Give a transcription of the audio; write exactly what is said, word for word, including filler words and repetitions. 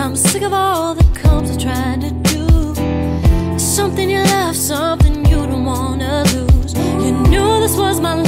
I'm sick of all the comes of trying to do something you love, something you don't wanna lose. You knew this was my